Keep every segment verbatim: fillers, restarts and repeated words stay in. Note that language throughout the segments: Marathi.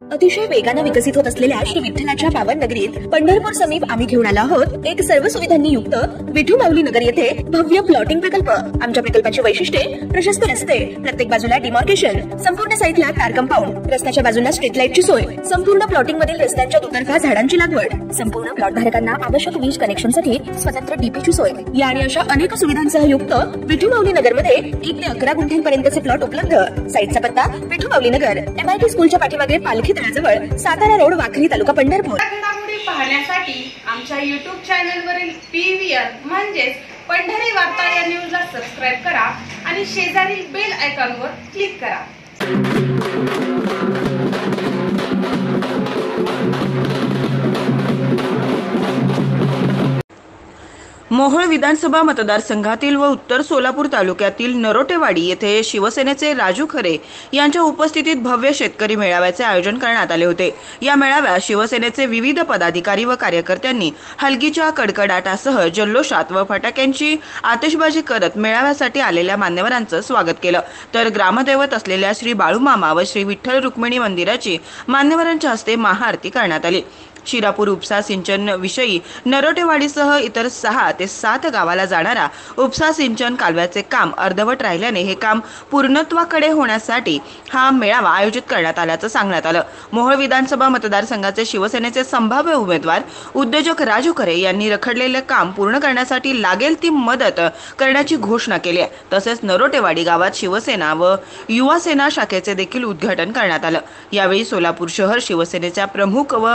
अतिशय वेगाने विकसित होत असलेल्या श्री विठ्ठलाच्या पावन नगरीत पंढरपूर समीप आम्ही घेऊन आलो आहोत एक सर्व सुविधांनी युक्त विठू माऊली नगर येथे भव्य प्लॉटिंग प्रकल्प। आमच्या प्रकल्पाची वैशिष्ट्ये प्रशस्त रस्ते, प्रत्येक बाजूला डिमार्केशन, संपूर्ण साईटला कार कंपाऊंड, रस्त्याच्या बाजूला स्ट्रीट लाईटची सोय, संपूर्ण प्लॉटिंग मधील रस्त्यांच्या दुतर्फा झाडांची लागवड, संपूर्ण प्लॉट धारकांना आवश्यक वीज कनेक्शनसाठी स्वतंत्र डीपीची सोय या आणि अशा अनेक सुविधांसह युक्त विठू माऊली नगर मध्ये एक ते अकरा गुंठ्यांपर्यंतचे प्लॉट उपलब्ध। साईटचा पत्ता विठू माऊली नगर, एमआयटी स्कूलच्या पाठीमागे पालखी तळाजवळ, सातारा रोड, वाखरी तालुका पंढरपूर। घडामोडी पाहण्यासाठी आमच्या यूट्यूब चॅनलवरील पीव्हीआर म्हणजेच पंढरी वार्ता या न्यूजला सबस्क्राइब करा आणि शेजारील बेल आयकॉनवर क्लिक करा। मोहोळ विधानसभा मतदारसंघातील व उत्तर सोलापूर तालुक्यातील नरोटेवाडी येथे शिवसेनेचे राजू खरे यांच्या उपस्थितीत भव्य शेतकरी मेळाव्याचे आयोजन करण्यात आले होते। या मेळाव्यात शिवसेनेचे विविध पदाधिकारी व कार्यकर्त्यांनी हलगीच्या कडकडाटासह जल्लोषात व फटाक्यांची आतिषबाजी करत मेळाव्यासाठी आलेल्या मान्यवरांचं स्वागत केलं। तर ग्रामदैवत असलेल्या श्री बाळूमामा व श्री विठ्ठल रुक्मिणी मंदिराची मान्यवरांच्या हस्ते महाआरती करण्यात आली। शिरापूर उपसा सिंचन विषयी नरोटेवाडीसह इतर सहा ते सात गावाला जाणारा उपसा सिंचन कालव्याचे काम अर्धवट राहिल्याने हे काम पूर्णत्वाकडे होण्यासाठी हा मेळावा आयोजित करण्यात आल्याचं सांगण्यात आलं। मोहोळ विधानसभा मतदारसंघाचे शिवसेनेचे संभाव्य उमेदवार उद्योजक राजू खरे यांनी रखडलेले काम पूर्ण करण्यासाठी लागेल ती मदत करण्याची घोषणा केली आहे। तसेच नरोटेवाडी गावात शिवसेना व युवा सेना शाखेचे देखील उद्घाटन करण्यात आलं। यावेळी सोलापूर शहर शिवसेनेच्या प्रमुख व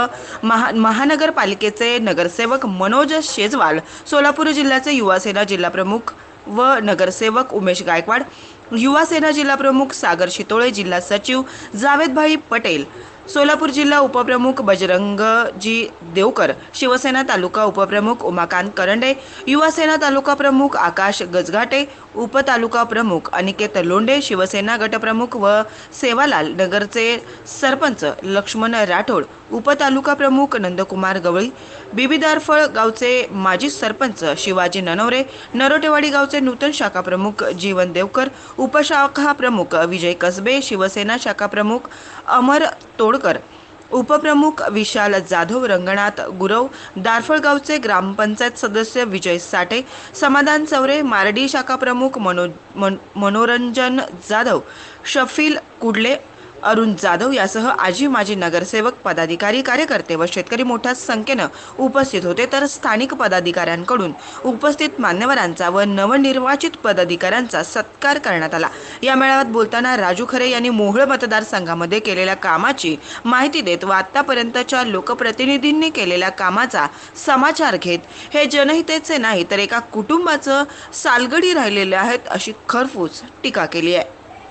महानगरपालिकेचे नगरसेवक मनोज शेजवाल, सोलापूर जिल्ह्याचे युवा सेना जिल्हा प्रमुख व नगरसेवक उमेश गायकवाड, युवा सेना जिल्हा प्रमुख सागर शितोळे, जिल्हा सचिव जावेदभाई पटेल, सोलापूर जिल्हा उपप्रमुख बजरंगजी देवकर, शिवसेना तालुका उपप्रमुख उमाकांत करंडे, युवा सेना तालुका प्रमुख आकाश गजघाटे, उपतालुका प्रमुख अनिकेत लोंढे, शिवसेना गटप्रमुख व सेवालाल नगरचे सरपंच लक्ष्मण राठोड, उपतालुका प्रमुख नंदकुमार गवळी, बिबिदारफळ गावचे माजी सरपंच शिवाजी ननवरे, नरोटेवाडी गावचे नूतन शाखा प्रमुख जीवन देवकर, उपशाखा प्रमुख विजय कसबे, शिवसेना शाखा प्रमुख अमर तोडकर, उपप्रमुख विशाल जाधव, रंगनाथ गुरव, दारफळ गावचे ग्रामपंचायत सदस्य विजय साठे, समाधान चौरे, मारडी शाखा प्रमुख मनो मन, मनोरंजन जाधव, शफील कुडले, अरुण जाधव यासह आजी माजी नगरसेवक, पदाधिकारी, कार्यकर्ते व शेतकरी मोठ्या संख्येने उपस्थित होते। तर स्थानिक पदाधिकाऱ्यांकडून उपस्थित मान्यवरांचा व नवनिर्वाचित पदाधिकाऱ्यांचा सत्कार करण्यात आला। या मेळाव्यात बोलताना राजू खरे यांनी मोहोळ मतदारसंघामध्ये केलेल्या कामाची माहिती देत व आतापर्यंतच्या लोकप्रतिनिधींनी केलेल्या कामाचा समाचार घेत हे जनहितेचे नाही तर एका कुटुंबाचं सालगडी राहिलेले आहेत अशी खरपूस टीका केली आहे।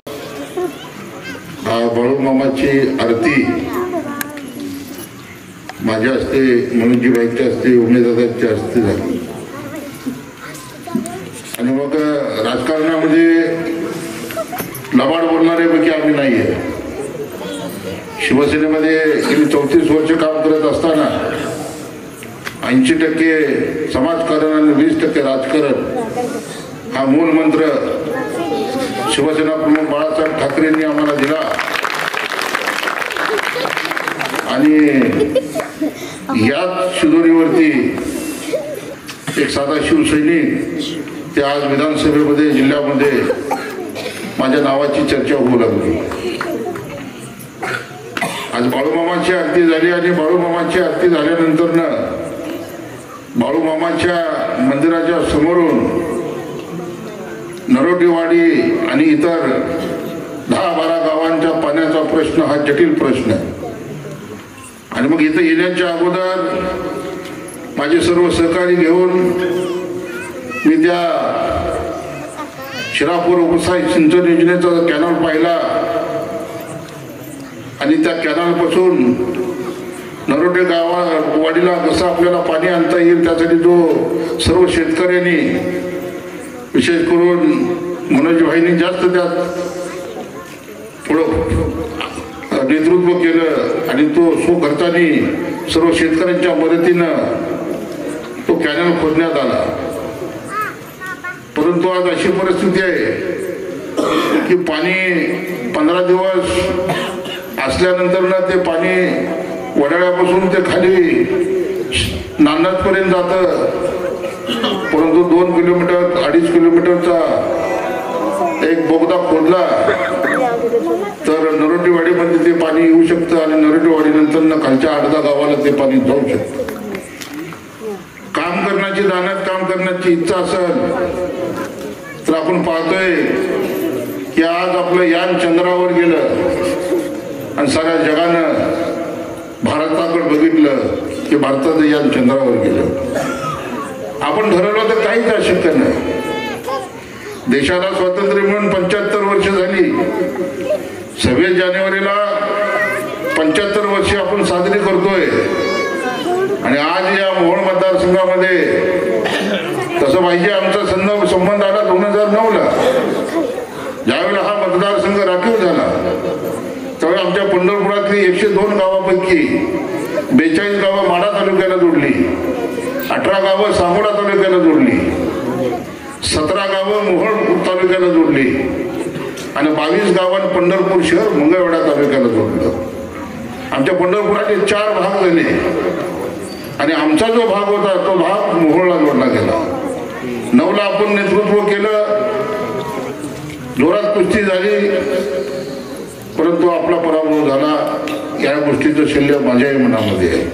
बाळूमामाची आरती माझ्या हस्ते, मनोजीबाईच्या हस्ते, उमेदवारांच्या हस्ते झाली आणि मग राजकारणामध्ये लबाड बोलणाऱ्यापैकी आम्ही नाही आहे। शिवसेनेमध्ये गेली चौतीस वर्ष काम करत असताना ऐंशी टक्के समाजकारण आणि वीस टक्के राजकारण हा मूल मंत्र शिवसेना प्रमुख बाळासाहेब ठाकरेंनी आम्हाला दिला आणि याच शिदोरीवरती एक साधा शिवसैनिक ते आज विधानसभेमध्ये जिल्ह्यामध्ये माझ्या नावाची चर्चा होऊ लागली। आज बाळूमामाची आरती झाली आणि बाळूमामाची आरती झाल्यानंतर न बाळूमामाच्या मंदिराच्या समोरून नरोटेवाडी आणि इतर दहा बारा गावांच्या पाण्याचा प्रश्न हा जटिल प्रश्न आहे आणि मग इथं येण्याच्या अगोदर माझे सर्व सहकारी घेऊन मी त्या शिरापूर उपसा सिंचन योजनेचा कॅनल पाहिला आणि त्या कॅनलपासून नरोटे गावा वाडीला कसं आपल्याला पाणी आणता येईल त्यासाठी जो सर्व शेतकऱ्यांनी विशेष करून मनोजभाईंनी जास्त त्यात थोडं नेतृत्व केलं आणि तो स्वखर्चाने सर्व शेतकऱ्यांच्या मदतीनं तो कॅनल खोदण्यात आला। परंतु आज अशी परिस्थिती आहे की पाणी पंधरा दिवस असल्यानंतर ना ते पाणी वडाळ्यापासून ते खाली नांदपर्यंत जातं, परंतु दोन किलोमीटर अडीच किलोमीटरचा एक बोगदा खोदला तर नरोटेवाडीमध्ये ते पाणी येऊ शकतं आणि नरोटेवाडी नंतर ना खालच्या आडदा गावाला ते पाणी जाऊ शकतं. काम करण्याची, दाण्यात काम करण्याची इच्छा असेल तर आपण पाहतोय की आज आपलं यान चंद्रावर गेलं आणि साऱ्या जगानं भारताकडे बघितलं की भारताचं यान चंद्रावर गेलं. आपण ठरवलं तर काहीच अशक्य नाही. देशाला स्वातंत्र्य मिळून पंच्याहत्तर वर्ष झाली. सव्वीस जानेवारीला पंच्याहत्तर वर्ष आपण साजरी करतोय आणि आज या मोहोळ मतदारसंघामध्ये तसं पाहिजे आमचा संबंध संबंध आला दोन हजार नऊ ला ज्यावेळेला हा मतदारसंघ राखीव झाला त्यावेळी आमच्या पंढरपुरातली एकशे दोन गावापैकी बेचाळीस गावं माढा तालुक्याला जोडली, अठरा गावं सांगोला तालुक्याला जोडली, सतरा गावं मोहोळ तालुक्याला जोडली आणि बावीस गावांनी पंढरपूर शहर मंगळवेढा तालुक्याला जोडलं. आमच्या पंढरपुराचे चार भाग झाले आणि आमचा जो भाग होता तो भाग मोहोळला जोडला गेला. नऊला आपण नेतृत्व केलं, जोरात कुस्ती झाली, परंतु आपला पराभव झाला. या गोष्टीचं शल्य माझ्याही मनामध्ये आहे.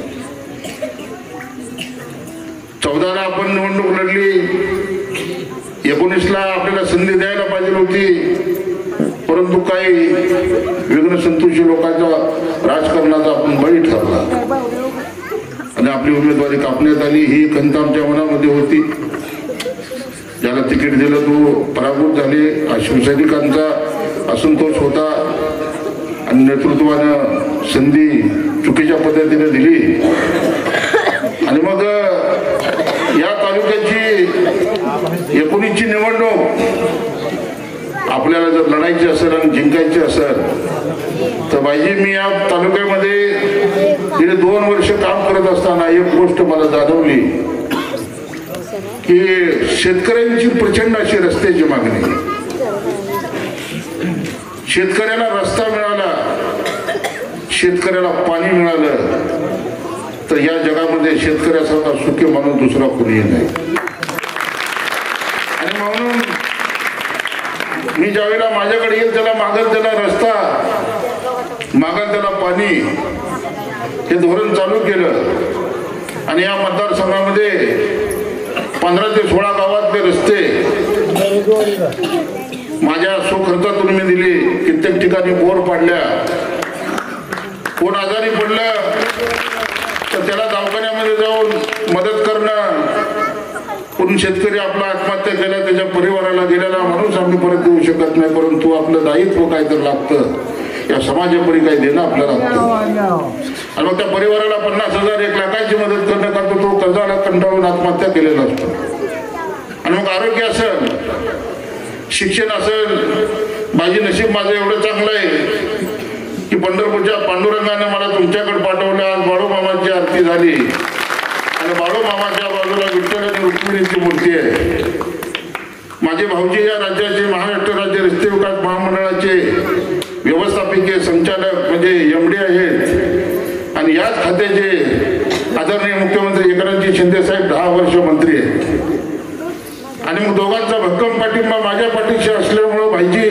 चौदाला आपण निवडणूक लढली, एकोणीसला आपल्याला संधी द्यायला पाहिजे होती, परंतु काही विघ्न संतोषी लोकांच्या राजकारणाचा आपण बळी ठरला आणि आपली उमेदवारी कापण्यात आली. ही खंत आमच्या मनामध्ये होती. ज्याला तिकीट दिलं तो पराभूत झाले. शिवसैनिकांचा असंतोष होता आणि नेतृत्वानं संधी चुकीच्या पद्धतीने दिली आणि मग या तालुक्याची एकोणीसची निवडणूक आपल्याला जर लढायची असेल आणि जिंकायची असेल तर पाहिजे. मी या तालुक्यामध्ये गेले दोन वर्ष काम करत असताना एक गोष्ट मला जाणवली की शेतकऱ्यांची प्रचंड अशी रस्त्याची मागणी. शेतकऱ्याला रस्ता मिळाला, शेतकऱ्याला पाणी मिळालं तर या जगामध्ये शेतकऱ्यासारखा सुखी माणूस दुसरा कोणीही नाही. आणि म्हणून मी ज्यावेळेला माझ्याकडे येईल त्याला मागल त्याला रस्ता, मागल त्याला पाणी हे धोरण चालू केलं आणि या मतदारसंघामध्ये पंधरा ते सोळा गावातले रस्ते माझ्या स्वखर्चातून मी दिली. कित्येक ठिकाणी बोर पाडल्या. कोण आजारी पडलं तर त्याला दवाखान्यामध्ये जाऊन मदत करणं. कोण शेतकरी आपला आत्महत्या केला त्याच्या परिवाराला गेलेला माणूस आम्ही परत देऊ शकत नाही, परंतु आपलं दायित्व काहीतरी लागतं. या समाजापरी काही देणं आपल्याला लागतं आणि मग त्या परिवाराला पन्नास हजार एक लाखाची मदत करणं करतो. तो कर्जाला कंटाळून आत्महत्या केलेला असतो. आणि मग आरोग्य असेल, शिक्षण असेल. माझी नशीब माझं एवढं चांगलं आहे की पंढरपूरच्या पांडुरंगाने मला तुमच्याकडे पाठवलं. आज बाळूमामाची आरती झाली आणि बाळूमामाच्या बाजूला विठ्ठल आणि रुक्मिणीची मूर्ती आहे. माझे भाऊजी या राज्याचे महाराष्ट्र राज्य रस्ते विकास महामंडळाचे व्यवस्थापकीय संचालक म्हणजे एम डी आहेत आणि याच खात्याचे आदरणीय मुख्यमंत्री एकनाथजी शिंदे साहेब दहा वर्ष मंत्री आहेत. आणि मग दोघांचा भक्कम पाठिंबा माझ्या पाठीशी असल्यामुळं भाईजी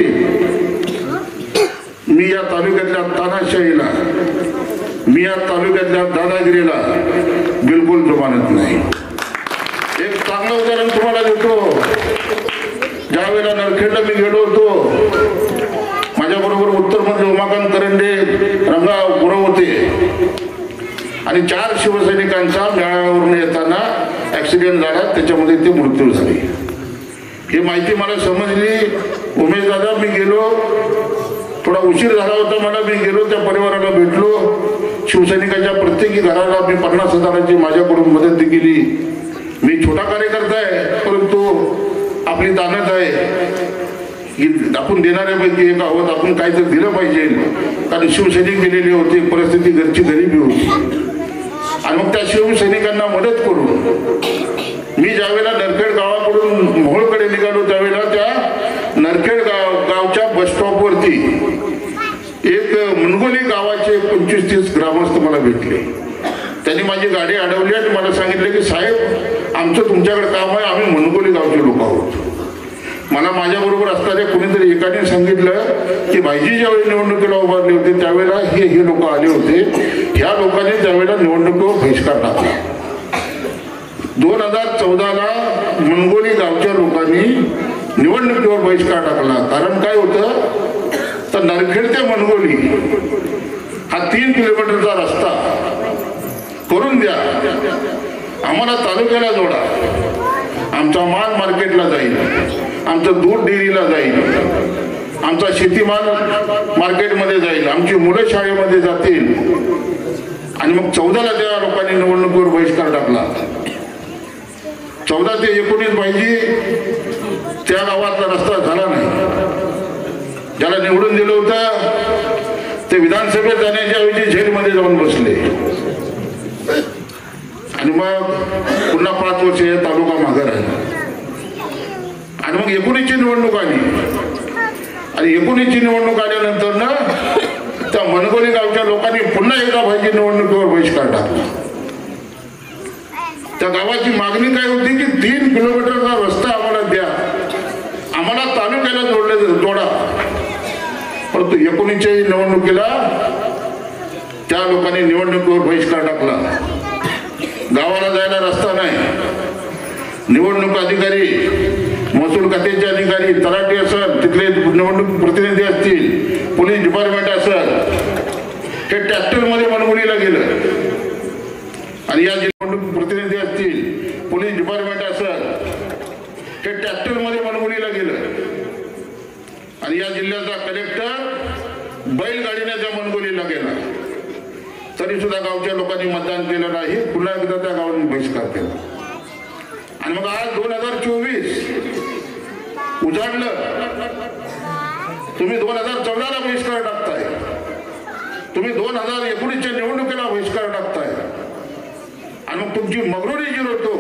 मी या तालुक्यातल्या तानाशाहीला, मी या तालुक्यातल्या दादागिरीला बिलकुल जुमानत नाही. एक चांगलं उदाहरण तुम्हाला देतो. ज्यावेळेला नरखेडला मी गेलो होतो माझ्याबरोबर उत्तरमध्ये उमाकांत करंडे, रंगा गुरव होते आणि चार शिवसैनिकांचा मेळाव्यावरून येताना ऍक्सिडेंट झाला, त्याच्यामध्ये ते मृत्यू झाले. ही माहिती मला समजली. उमेश दादा मी गेलो, थोडा उशीर झाला होता मला. मी गेलो त्या परिवाराला भेटलो. शिवसैनिकांच्या प्रत्येकी घराला मी पन्नास हजाराची माझ्याकडून मदत केली. मी छोटा कार्यकर्ता आहे, परंतु आपली दानत आहे की आपण देणाऱ्यापैकी एक आहोत. आपण काहीतरी दिलं पाहिजे कारण शिवसैनिक गेलेले होते, परिस्थिती घरची गरिबी होती आणि मग त्या शिवसैनिकांना मदत करून मी ज्यावेळेला नरखेड गावाकडून मोहोळकडे निघालो त्यावेळेला त्या नरखेड गाव गावच्या बस स्टॉपवरती एक मनगोली गावाचे पंचवीस तीस ग्रामस्थ मला भेटले. त्यांनी माझी गाडी अडवली आणि मला सांगितलं की साहेब आमचं तुमच्याकडे काम आहे, आम्ही मनगोली गावचे लोक आहोत. मला माझ्याबरोबर असणाऱ्या कोणीतरी एकाने सांगितलं की भाईजी ज्यावेळी निवडणुकीला उभारले होते त्यावेळेला हे हे लोक आले होते, ह्या लोकांनी त्यावेळेला निवडणुकीवर बहिष्कार टाकला. दोन हजार चौदाला मनगोली गावच्या लोकांनी निवडणुकीवर बहिष्कार टाकला. कारण काय होतं तर नरखेड ते मनगोली हा तीन किलोमीटरचा रस्ता करून द्या, आम्हाला तालुक्याला जोडा, आमचा माल मार्केटला जाईल, आमचं दूध डेअरीला जाईल, आमचा शेतीमाल मार्केटमध्ये जाईल, आमची मुलं शाळेमध्ये जातील. आणि मग चौदाला त्या लोकांनी निवडणुकीवर बहिष्कार टाकला. चौदा ते एकोणीस पाहिजे त्या गावातला रस्ता झाला नाही. ज्याला निवडून दिलं होतं ते विधानसभेत जाण्याच्या ऐवजी जेलमध्ये जाऊन बसले आणि मग पुन्हा पाच वर्ष हे तालुका मागे राहिला. आणि मग एकोणीसची निवडणूक आली आणि एकोणीसची निवडणूक आल्यानंतर ना त्या मनगोली गावच्या लोकांनी पुन्हा एकदा भाजी निवडणुकीवर बहिष्कार टाकला. त्या गावाची मागणी काय होती की तीन किलोमीटरचा रस्ता आम्हाला द्या, आम्हाला तालुक्याला जोडले जोडा. परंतु एकोणीसच्या निवडणुकीला त्या लोकांनी निवडणुकीवर बहिष्कार टाकला. गावाला जायला रस्ता नाही. निवडणूक अधिकारी, महसूल खात्याचे अधिकारी, तलाठी असेल, तिथले निवडणूक प्रतिनिधी असतील, पोलीस डिपार्टमेंट असेल, हे ट्रॅक्टरमध्ये मनगोलीला गेलं. आणि या निवडणूक प्रतिनिधी असतील, पोलीस डिपार्टमेंट असेल, हे ट्रॅक्टरमध्ये मनगोलीला गेलं. आणि या जिल्ह्याचा कलेक्टर बैलगाडीने त्या मनगोलीला गेला. तरी सुद्धा गावच्या लोकांनी मतदान केलं नाही. पुन्हा एकदा त्या गावाने बहिष्कार केला. आणि मग आज दोन हजार चोवीस उजाडलं. तुम्ही दोन हजार चौदाला बहिष्कार टाकताय, तुम्ही दोन हजार एकोणीसच्या निवडणुकीला बहिष्कार टाकताय. आणि मग तुमची मगरुरी जिरवतो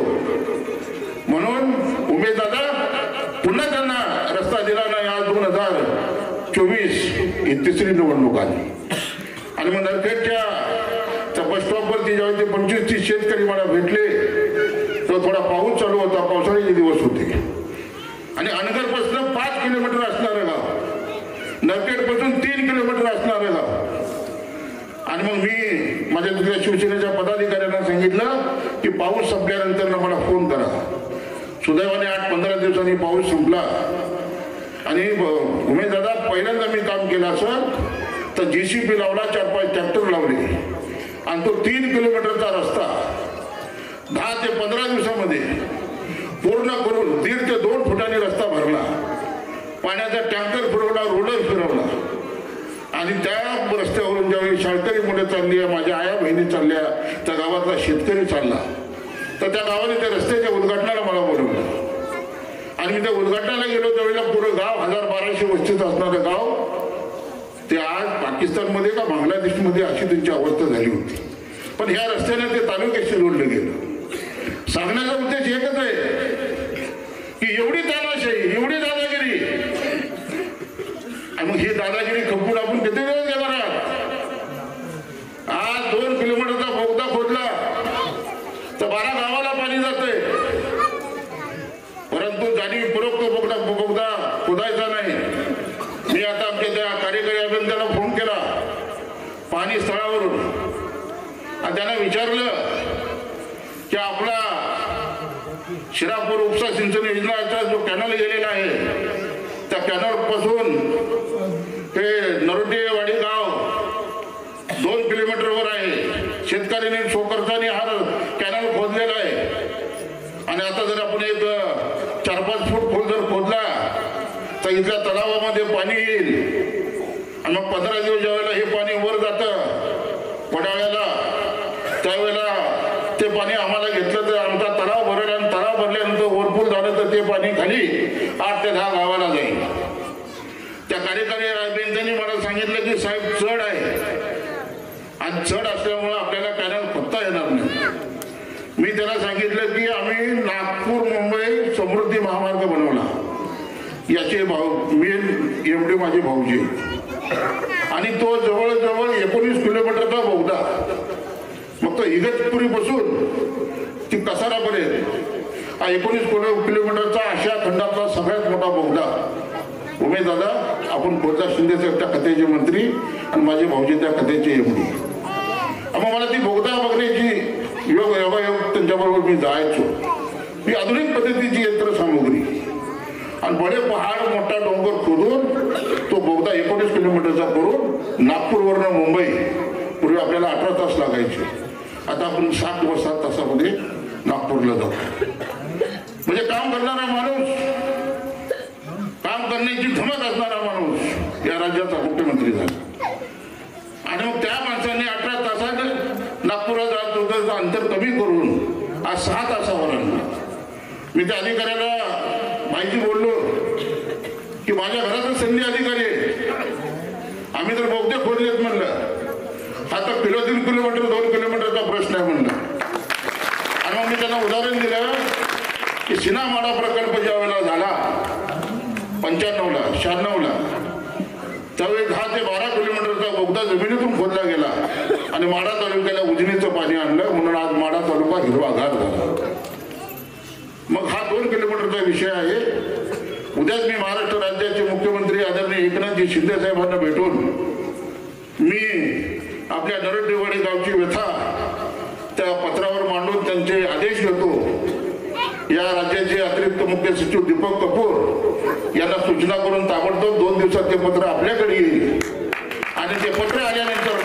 म्हणून उमेश दादा पुन्हा त्यांना रस्ता दिला नाही. आज दोन हजार चोवीस ही तिसरी निवडणूक आली. आणि मग नरखेडच्या त्या बस स्टॉपवरती जेव्हा ते पंचवीस तीस शेतकरी मला भेटले तेव्हा थोडा पाऊस चालू होता, पावसाळ्याचे दिवस होते. आणि अनगरपासून पाच किलोमीटर असणारं गाव, नरखेडपासून तीन किलोमीटर असणारं गाव. आणि मग मी माझ्या तिथल्या शिवसेनेच्या पदाधिकाऱ्यांना सांगितलं की पाऊस संपल्यानंतर मला फोन करा. सुदैवाने आठ पंधरा दिवसांनी पाऊस संपला. आणि उमेश दादा पहिल्यांदा मी काम केलं असं तर जेसीबी लावला, चार पाच ट्रॅक्टर लावले आणि तो तीन किलोमीटरचा रस्ता दहा ते पंधरा दिवसामध्ये पूर्ण करून दीड ते दोन फुटाने रस्ता भरला. पाण्याचा टँकर फिरवला, रोलर फिरवला. आणि त्या रस्त्यावरून ज्यावेळी शाळकरी मुलं चालली आहे, माझ्या आया बहिणी चालल्या, त्या गावातला शेतकरी चालला, तर त्या गावाने त्या रस्त्याच्या उद्घाटनाला मला बोलवलं. आणि मी त्या उद्घाटनाला गेलो त्यावेळेला पुरं गाव हजार बाराशे वस्तीत असणारं गाव ते आज पाकिस्तानमध्ये का बांगलादेशमध्ये अशी त्यांची अवस्था झाली होती. पण ह्या रस्त्याने ते तालुक्याशी जोडलं गेलं. सांगण्याचा उद्देश एकच आहे की एवढी तानाशाही, एवढी दादागिरी. आणि मग ही दादागिरी खपून आपण किती दिवस घेणार आहात? आज दोन किलोमीटरचा बोगदा खोदला तर बारा गावाला पाणी जातंय. परंतु जाणीवपूर्वक तो बोगदा बोगदा खोदायचा नाही. मी आता आमच्या त्या कार्यकारी अभियंत्याला फोन केला पाणी स्थळावरून आणि त्यांना विचारलं की आपला शिरापूर उपसा सिंचन योजनाचा जो कॅनल गेलेला आहे त्या कॅनल पासून हे नरोटेवाडी गाव दोन किलोमीटरवर आहे. शेतकऱ्यांनी स्वखर्चाने हा कॅनल खोदलेला आहे. आणि आता जर आपण एक चार पाच फूट खोल जर खोदला तर इथल्या तलावामध्ये पाणी येईल. आणि मग पंधरा दिवस ज्यावेळेला हे पाणी वर जातं वडाळ्याला त्यावेळेला ते पाणी आम्हाला घेतलं तर आमचा तलाव भरेल आणि तलाव भरल्यानंतर ओरफुल झालं तर ते पाणी खाली आठ ते दहा गावाला जाईल. त्या कार्यकारी अभियंत्यांनी मला सांगितलं की साहेब चढ आहे आणि चढ असल्यामुळे आपल्याला कॅनल खोदता येणार नाही. मी त्याला सांगितलं की आम्ही नागपूर मुंबई समृद्धी महामार्ग बनवला. याचे भाऊ मी एवढे माझे भाऊजी आणि तो जवळजवळ एकोणीस किलोमीटरचा बोगदा, मग तो इगतपुरीपासून ती कसारापर्यंत हा एकोणीस किलोमीटरचा आशिया खंडातला सगळ्यात मोठा बोगदा. उमेश दादा, आपण बोलता शिंदेचे त्या खात्याचे मंत्री आणि माझे भाऊजी त्या खात्याचे एमडी. मग मला ती बोगदा बघण्याची योग योगायोग त्यांच्याबरोबर मी जायचो. ही आधुनिक पद्धतीची यंत्रसामुग्री आणि बडे पहाड मोठा डोंगर खोदून तो बोगदा एकोणीस किलोमीटरचा करून नागपूरवरनं मुंबई, पूर्वी आपल्याला अठरा तास लागायचे, आता आपण सात व सात तासामध्ये नागपूरला जातो. म्हणजे काम करणारा माणूस, काम करण्याची धमक असणारा माणूस या राज्याचा मुख्यमंत्री झाला. आणि मग त्या माणसाने अठरा तासात नागपुरात जात होतं अंतर कमी करून आज सहा तासावर आणलं. मी त्या अधिकाऱ्याला माहिती बोललो की माझ्या घरातच संधी अधिकारी आहे, आम्ही तर बोगदे खोदलेत म्हणलं. आता किलो तीन किलोमीटर दोन किलोमीटरचा प्रश्न आहे म्हणलं. आणि मग मी त्यांना उदाहरण दिलं की सिनामाडा प्रकल्प ज्या वेळेला झाला पंच्याण्णवला शहाण्णवला, त्यावेळी दहा ते बारा किलोमीटरचा बोगदा जमिनीतून खोदला गेला आणि माढा तालुक्याला उजनीचं पाणी आणलं, म्हणून आज माढा तालुका हिरवागार झाला. मग हा दोन किलोमीटरचा विषय आहे. उद्याच मी महाराष्ट्र राज्याचे मुख्यमंत्री आदरणीय एकनाथजी शिंदे साहेबांना भेटून मी आपल्या नरोटेवाडी गावची व्यथा त्या पत्रावर मांडून त्यांचे आदेश घेतो. या राज्याचे अतिरिक्त मुख्य सचिव दीपक कपूर यांना सूचना करून ताबडतोब दोन दिवसात ते पत्र आपल्याकडे येईल. आणि ते पत्र आल्यानंतर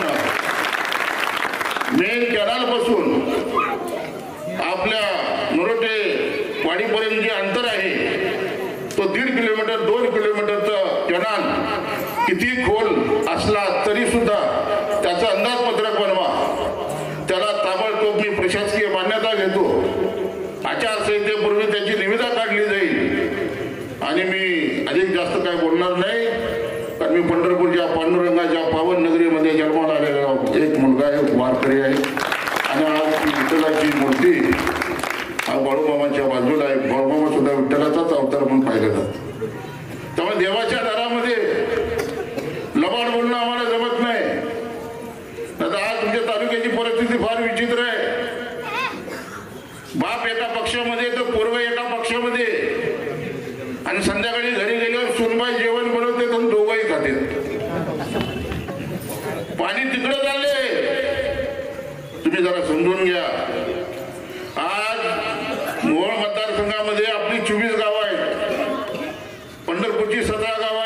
मेन कॅनाल पासून आपल्या नरोटे वाडीपर्यंत जे अंतर आहे तो दीड किलोमीटर दोन किलोमीटरचा कॅनाल किती खोल असला तरी सुद्धा त्याचं अंदाजपत्रक बनवा. त्याला ताबडतोब मी प्रशासकीय मान्यता घेतो. आचारसंहितेपूर्वी त्याची निविदा काढली जाईल. आणि मी अधिक जास्त काय बोलणार नाही, कारण मी पंढरपूरच्या पांडुरंगाच्या पावन नगरीमध्ये जन्माला आलेला एक मुलगा आहे, वारकरी आहे. आणि आज विठ्ठलाची मूर्ती हा बाळूमामाच्या बाजूला आहे. बाळूमामा सुद्धा विठ्ठलाचाच अवतार म्हणून पाहिलं जातं. त्यामुळे देवाच्या दारामध्ये लबाड बोलणं आम्हाला जमत नाही. आता आज तुमच्या तालुक्याची परिस्थिती फार विचित्र आहे. बाप एका पक्षामध्ये तर पूर्व एका पक्षामध्ये, आणि संध्याकाळी घरी गेल्यावर सुनबाई जेवण बनवते तर दोघंही खाते. पाणी तिकडे चालले, तुम्ही जरा समजून घ्या. आज मोहोळ मतदारसंघामध्ये आपली चोवीस गावं आहेत, पंढरपूरची सतरा गावं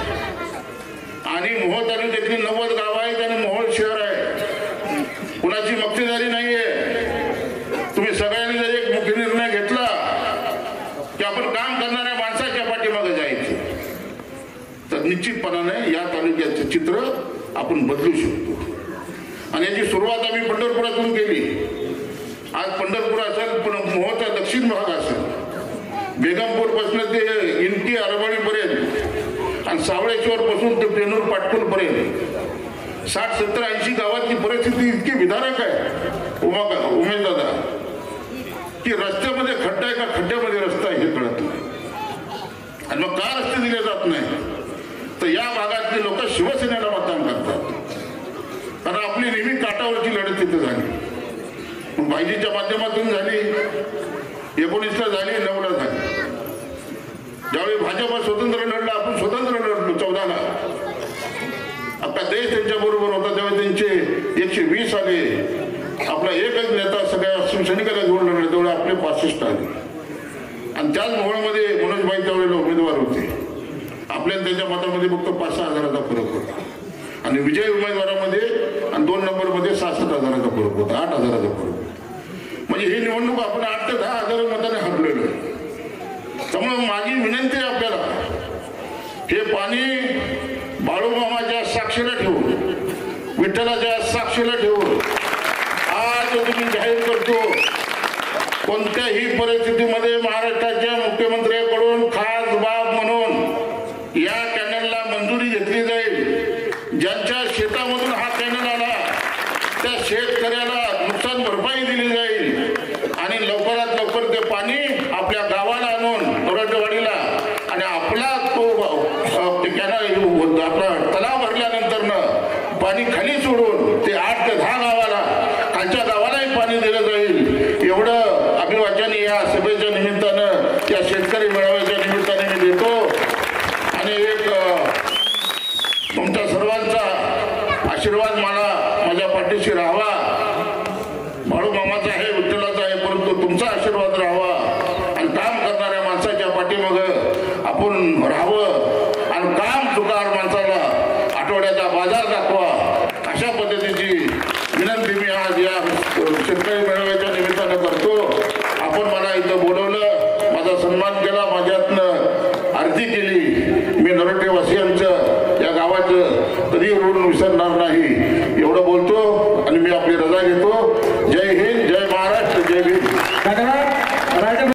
आहेत आणि मोहोळ तालुक्यातली नव्वद गावं आहेत आणि मोहोळ शहर आहे. कुणाची मक्तेदारी नाहीये. तुम्ही सगळ्यांनी जर एक मुख्य निर्णय घेतला की आपण काम करणाऱ्या माणसाच्या पाठीमागे जायचं, तर निश्चितपणाने या तालुक्याचं चित्र आपण बदलू शकतो. आणि याची सुरुवात आम्ही पंढरपुरातून केली. आज पंढरपूर असेल, पण मोहोळचा दक्षिण भाग असेल, बेगमपूर पासून ते इनकी अरबळीपर्यंत आणि सावळेश्वर पासून ते पेनूर पाटकुल पर्यंत साठ सत्तर ऐंशी गावातली परिस्थिती इतकी विदारक आहे उमा उमेश दादा, की रस्त्यामध्ये खड्डा आहे का खड्ड्यामध्ये रस्ता आहे हे कळत नाही. आणि मग का रस्ते दिले जात नाही, तर या भागातले लोक शिवसेनेला मतदान करतात. कारण आपली नेहमी काटावरची लढत तिथे झाली. मग भाईजीच्या माध्यमातून झाली, एकोणीसला झाली, नऊला झाली. ज्यावेळी भाजपा स्वतंत्र लढला, आपण स्वतंत्र लढलो चौदाला. आपला देश त्यांच्या बरोबर होता, त्यावेळी त्यांचे एकशे वीस आले. आपला एकच नेता सगळ्या शिवसैनिकाला घेऊन लढले, तेवढे आपले पासष्ट आले. आणि त्याच मोहोळमध्ये मनोजभाई त्यावेळेला उमेदवार होते. आपल्या त्यांच्या मतामध्ये फक्त पाच सहा हजाराचा फरक होता. आणि विजय उमेदवारामध्ये आणि दोन नंबरमध्ये सहासष्ट हजाराचा फरक होता, आठ हजाराचा फरक. म्हणजे ही निवडणूक आपण आठ ते दहा हजार मताने हरलेलो आहे. त्यामुळे माझी विनंती आहे आपल्याला, हे पाणी बाळूमामाच्या साक्षीला ठेवून, विठ्ठलाच्या साक्षीला ठेवून आज तुम्ही जाहीर करतो, कोणत्याही परिस्थितीमध्ये महाराष्ट्राच्या मुख्यमंत्र्यांकडून खास बाब म्हणून या कॅनलला मंजुरी घेतली जाईल. ज्यांच्या शेतामधून हा कॅनल आला त्या शेतकऱ्याला नुकसान भरपाई दिली जाईल आणि लवकरात लवकर ते पाणी आपल्या गावाला आणून नरोटेवाडीला आणि आपला तो कॅनल आपला तलाव भरल्यानंतर पाणी खाली सोडून ते आठ ते दहा गावाला खालच्या गावालाही पाणी दिलं जाईल एवढं अभिवाचन या सभेच्या निमित्तानं या शेतकरी मेळाव्याच्या निमित्ताने मी देतो। आणि एक तुमच्या सर्वांचा आशीर्वाद मला माझ्या पाठीशी राहावा। बाळू मामाचा आहे, विठ्ठलाचा आहे, परंतु तुमचा आशीर्वाद राहावा आणि काम करणाऱ्या माणसाच्या पाठीमागं आपण राहावं आणि काम चुकार माणसाला आठवड्याचा बाजार दाखवा अशा पद्धतीची विनंती मी आज या शेतकरी